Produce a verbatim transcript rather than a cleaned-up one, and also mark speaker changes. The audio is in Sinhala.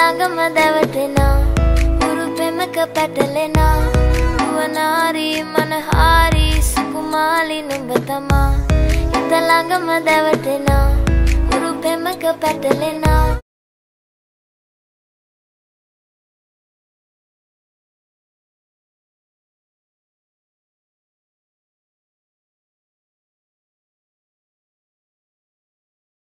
Speaker 1: ළඟම දැවටෙනා උරු පෙමක පැටලෙනා නුවණාරි මනහාරි සුකුමාලි නුඹ තමා හිත ළඟම දැවටෙනා උරු පෙමක පැටලෙනා